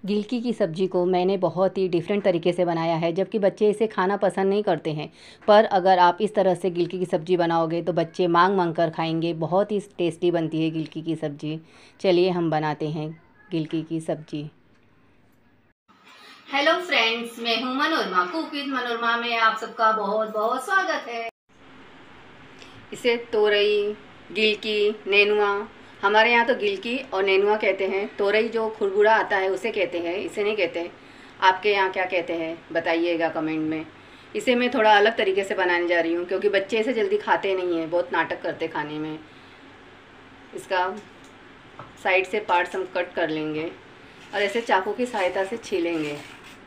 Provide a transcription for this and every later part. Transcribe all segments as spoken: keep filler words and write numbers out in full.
गिलकी की सब्ज़ी को मैंने बहुत ही डिफरेंट तरीके से बनाया है, जबकि बच्चे इसे खाना पसंद नहीं करते हैं। पर अगर आप इस तरह से गिलकी की सब्ज़ी बनाओगे तो बच्चे मांग मांग कर खाएंगे। बहुत ही टेस्टी बनती है गिलकी की सब्ज़ी। चलिए हम बनाते हैं गिलकी की सब्ज़ी। हेलो फ्रेंड्स, मैं हूं मनोरमा। कुक विद मनोरमा में आप सबका बहुत बहुत स्वागत है। इसे तोरई, गिलकी, नेनुआ, हमारे यहाँ तो गिलकी और नेनुआ कहते हैं। तोरई जो खुरबुरा आता है उसे कहते हैं, इसे नहीं कहते। आपके यहाँ क्या कहते हैं बताइएगा कमेंट में। इसे मैं थोड़ा अलग तरीके से बनाने जा रही हूँ क्योंकि बच्चे इसे जल्दी खाते नहीं हैं, बहुत नाटक करते खाने में। इसका साइड से पार्ट्स हम कट कर लेंगे और ऐसे चाकू की सहायता से छीलेंगे।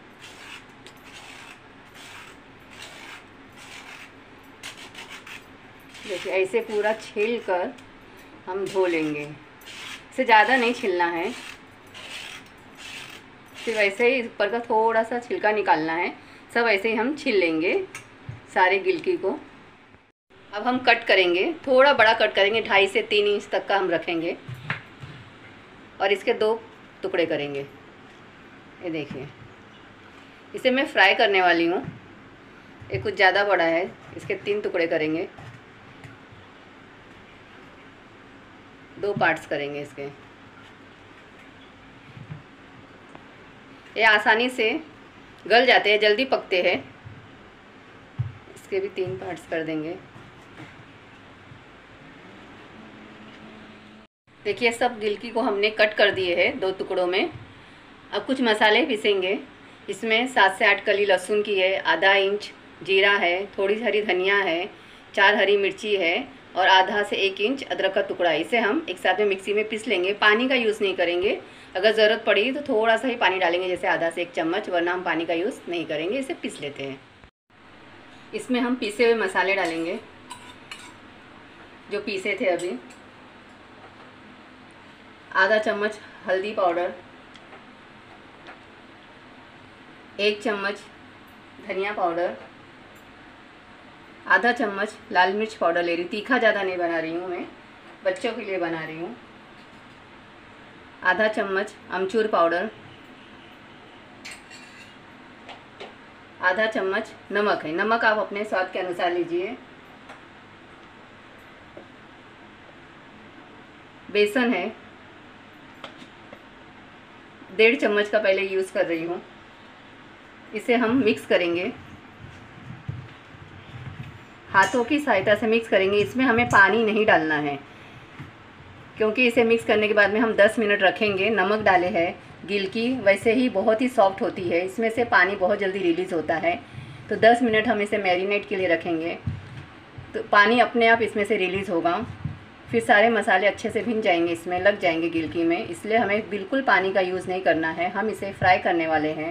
देखिए ऐसे पूरा छील कर हम धो लेंगे। इसे ज़्यादा नहीं छीलना है, सिर्फ ऐसे ही ऊपर का थोड़ा सा छिलका निकालना है। सब ऐसे ही हम छील लेंगे सारे गिलकी को। अब हम कट करेंगे, थोड़ा बड़ा कट करेंगे, ढाई से तीन इंच तक का हम रखेंगे और इसके दो टुकड़े करेंगे। ये देखिए, इसे मैं फ्राई करने वाली हूँ। ये कुछ ज़्यादा बड़ा है, इसके तीन टुकड़े करेंगे, दो पार्ट्स करेंगे इसके। ये आसानी से गल जाते हैं, जल्दी पकते हैं। इसके भी तीन पार्ट्स कर देंगे। देखिए सब गिलकी को हमने कट कर दिए हैं दो टुकड़ों में। अब कुछ मसाले पीसेंगे। इसमें सात से आठ कली लहसुन की है, आधा इंच जीरा है, थोड़ी हरी धनिया है, चार हरी मिर्ची है और आधा से एक इंच अदरक का टुकड़ा है। इसे हम एक साथ में मिक्सी में पीस लेंगे। पानी का यूज़ नहीं करेंगे, अगर ज़रूरत पड़ी तो थोड़ा सा ही पानी डालेंगे, जैसे आधा से एक चम्मच, वरना हम पानी का यूज़ नहीं करेंगे। इसे पीस लेते हैं। इसमें हम पीसे हुए मसाले डालेंगे जो पीसे थे अभी। आधा चम्मच हल्दी पाउडर, एक चम्मच धनिया पाउडर, आधा चम्मच लाल मिर्च पाउडर ले रही हूँ। तीखा ज़्यादा नहीं बना रही हूँ मैं, बच्चों के लिए बना रही हूँ। आधा चम्मच अमचूर पाउडर, आधा चम्मच नमक है। नमक आप अपने स्वाद के अनुसार लीजिए। बेसन है, डेढ़ चम्मच का पहले यूज़ कर रही हूँ। इसे हम मिक्स करेंगे, हाथों की सहायता से मिक्स करेंगे। इसमें हमें पानी नहीं डालना है क्योंकि इसे मिक्स करने के बाद में हम दस मिनट रखेंगे। नमक डाले हैं, गिलकी वैसे ही बहुत ही सॉफ्ट होती है, इसमें से पानी बहुत जल्दी रिलीज़ होता है। तो दस मिनट हम इसे मैरिनेट के लिए रखेंगे, तो पानी अपने आप इसमें से रिलीज़ होगा। फिर सारे मसाले अच्छे से भीन जाएंगे, इसमें लग जाएंगे गिलकी में। इसलिए हमें बिल्कुल पानी का यूज़ नहीं करना है, हम इसे फ्राई करने वाले हैं।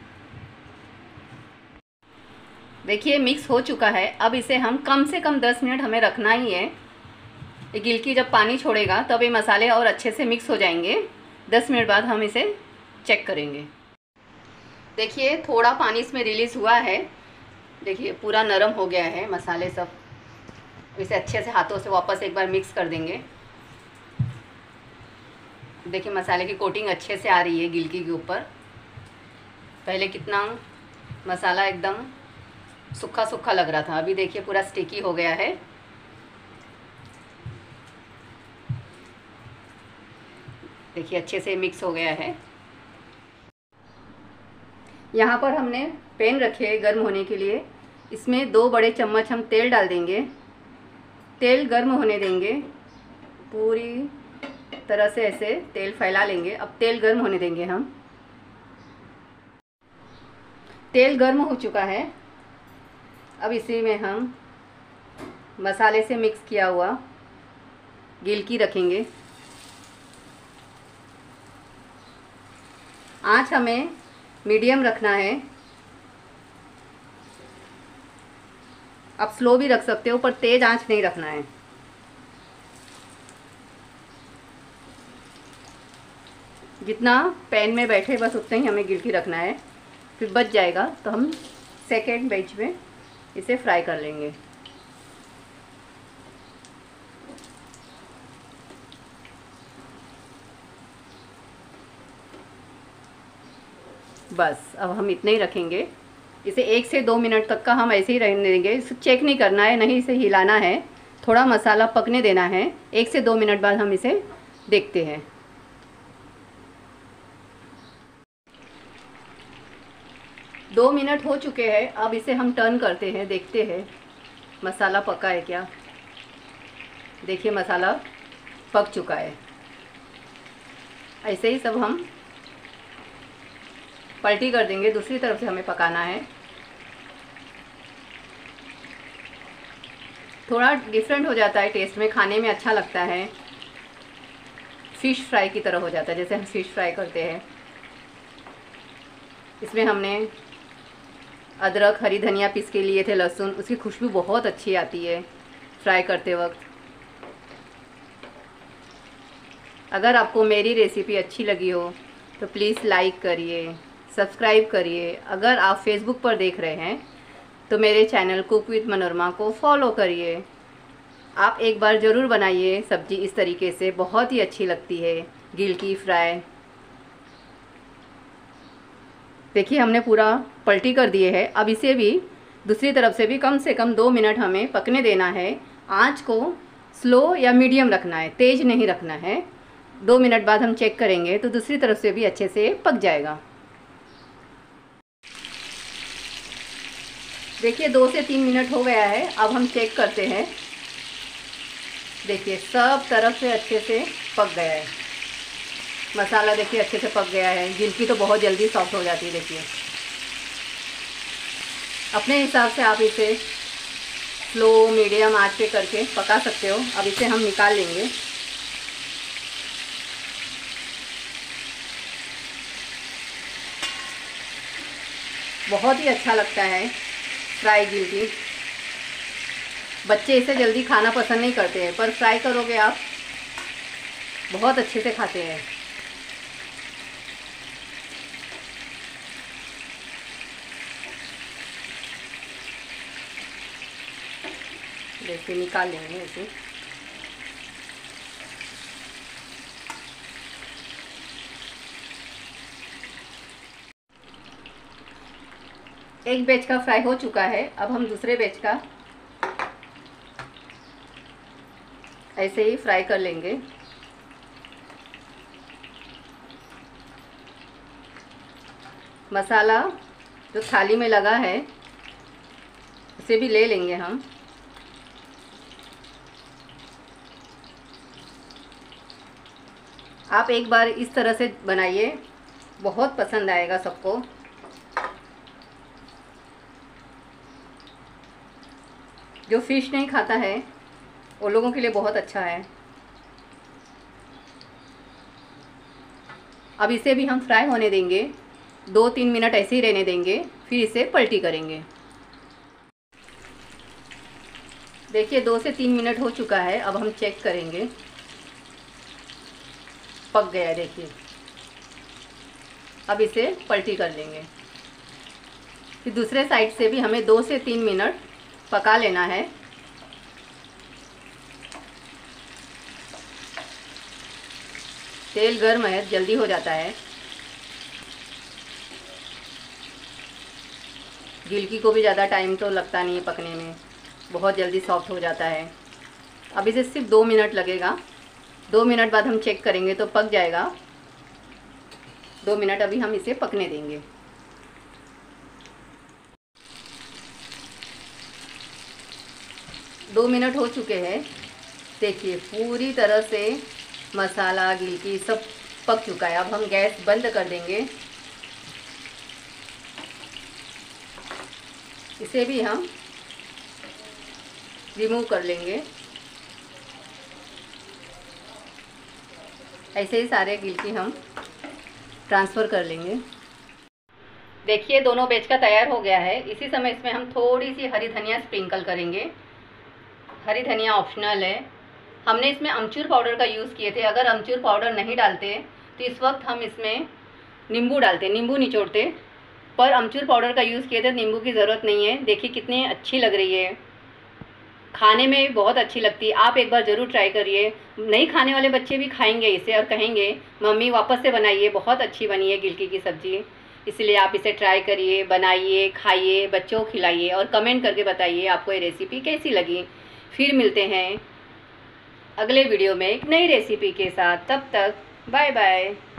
देखिए मिक्स हो चुका है। अब इसे हम कम से कम दस मिनट हमें रखना ही है। ये गिलकी जब पानी छोड़ेगा तब ये मसाले और अच्छे से मिक्स हो जाएंगे। दस मिनट बाद हम इसे चेक करेंगे। देखिए थोड़ा पानी इसमें रिलीज़ हुआ है। देखिए पूरा नरम हो गया है मसाले सब। इसे अच्छे से हाथों से वापस एक बार मिक्स कर देंगे। देखिए मसाले की कोटिंग अच्छे से आ रही है गिलकी के ऊपर। पहले कितना मसाला एकदम सूखा सूखा लग रहा था, अभी देखिए पूरा स्टिकी हो गया है। देखिए अच्छे से मिक्स हो गया है। यहाँ पर हमने पैन रखे है गर्म होने के लिए। इसमें दो बड़े चम्मच हम तेल डाल देंगे। तेल गर्म होने देंगे, पूरी तरह से ऐसे तेल फैला लेंगे। अब तेल गर्म होने देंगे हम। तेल गर्म हो चुका है। अब इसी में हम मसाले से मिक्स किया हुआ गिलकी रखेंगे। आँच हमें मीडियम रखना है। आप स्लो भी रख सकते हो, पर तेज़ आंच नहीं रखना है। जितना पैन में बैठे बस उतना ही हमें गिलकी रखना है, फिर बच जाएगा तो हम सेकेंड बैच में इसे फ्राई कर लेंगे। बस अब हम इतने ही रखेंगे। इसे एक से दो मिनट तक का हम ऐसे ही रहने देंगे। इसे चेक नहीं करना है, नहीं इसे हिलाना है, थोड़ा मसाला पकने देना है। एक से दो मिनट बाद हम इसे देखते हैं। दो मिनट हो चुके हैं। अब इसे हम टर्न करते हैं, देखते हैं मसाला पका है क्या। देखिए मसाला पक चुका है। ऐसे ही सब हम पलटी कर देंगे, दूसरी तरफ से हमें पकाना है। थोड़ा डिफरेंट हो जाता है टेस्ट में, खाने में अच्छा लगता है। फ़िश फ्राई की तरह हो जाता है, जैसे हम फ़िश फ्राई करते हैं। इसमें हमने अदरक, हरी धनिया पीस के लिए थे, लहसुन, उसकी खुशबू बहुत अच्छी आती है फ्राई करते वक्त। अगर आपको मेरी रेसिपी अच्छी लगी हो तो प्लीज़ लाइक करिए, सब्सक्राइब करिए। अगर आप फेसबुक पर देख रहे हैं तो मेरे चैनल कुक विद मनोरमा को फॉलो करिए। आप एक बार ज़रूर बनाइए सब्ज़ी इस तरीके से, बहुत ही अच्छी लगती है गिलकी फ्राई। देखिए हमने पूरा पलटी कर दिए है। अब इसे भी दूसरी तरफ से भी कम से कम दो मिनट हमें पकने देना है। आंच को स्लो या मीडियम रखना है, तेज़ नहीं रखना है। दो मिनट बाद हम चेक करेंगे तो दूसरी तरफ से भी अच्छे से पक जाएगा। देखिए दो से तीन मिनट हो गया है। अब हम चेक करते हैं। देखिए सब तरफ से अच्छे से पक गया है मसाला। देखिए अच्छे से पक गया है। गिलकी तो बहुत जल्दी सॉफ्ट हो जाती है। देखिए अपने हिसाब से आप इसे स्लो मीडियम आंच पे करके पका सकते हो। अब इसे हम निकाल लेंगे। बहुत ही अच्छा लगता है फ्राई गिलकी। बच्चे इसे जल्दी खाना पसंद नहीं करते हैं, पर फ्राई करोगे आप बहुत अच्छे से खाते हैं। देखिए निकाल लेंगे इसे। एक बैच का फ्राई हो चुका है। अब हम दूसरे बैच का ऐसे ही फ्राई कर लेंगे। मसाला जो थाली में लगा है उसे भी ले लेंगे हम। आप एक बार इस तरह से बनाइए, बहुत पसंद आएगा सबको। जो फ़िश नहीं खाता है वो लोगों के लिए बहुत अच्छा है। अब इसे भी हम फ्राई होने देंगे, दो तीन मिनट ऐसे ही रहने देंगे, फिर इसे पलटी करेंगे। देखिए दो से तीन मिनट हो चुका है। अब हम चेक करेंगे, पक गया है। देखिए अब इसे पलटी कर लेंगे। फिर दूसरे साइड से भी हमें दो से तीन मिनट पका लेना है। तेल गर्म है, जल्दी हो जाता है। गिलकी को भी ज़्यादा टाइम तो लगता नहीं है पकने में, बहुत जल्दी सॉफ्ट हो जाता है। अब इसे सिर्फ दो मिनट लगेगा। दो मिनट बाद हम चेक करेंगे तो पक जाएगा। दो मिनट अभी हम इसे पकने देंगे। दो मिनट हो चुके हैं। देखिए पूरी तरह से मसाला गिलकी सब पक चुका है। अब हम गैस बंद कर देंगे। इसे भी हम रिमूव कर लेंगे। ऐसे ही सारे गिलकी हम ट्रांसफ़र कर लेंगे। देखिए दोनों बैच का तैयार हो गया है। इसी समय इसमें हम थोड़ी सी हरी धनिया स्प्रिंकल करेंगे। हरी धनिया ऑप्शनल है। हमने इसमें अमचूर पाउडर का यूज़ किए थे। अगर अमचूर पाउडर नहीं डालते तो इस वक्त हम इसमें नींबू डालते, नींबू निचोड़ते, पर अमचूर पाउडर का यूज़ किए थे, नींबू की ज़रूरत नहीं है। देखिए कितनी अच्छी लग रही है, खाने में भी बहुत अच्छी लगती है। आप एक बार ज़रूर ट्राई करिए। नहीं खाने वाले बच्चे भी खाएंगे इसे और कहेंगे मम्मी वापस से बनाइए, बहुत अच्छी बनी है गिलकी की सब्ज़ी। इसलिए आप इसे ट्राई करिए, बनाइए, खाइए, बच्चों को खिलाइए और कमेंट करके बताइए आपको ये रेसिपी कैसी लगी। फिर मिलते हैं अगले वीडियो में एक नई रेसिपी के साथ। तब तक बाय बाय।